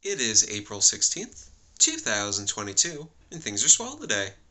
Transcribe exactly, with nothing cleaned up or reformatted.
It is April sixteenth, two thousand twenty-two, and things are swell today.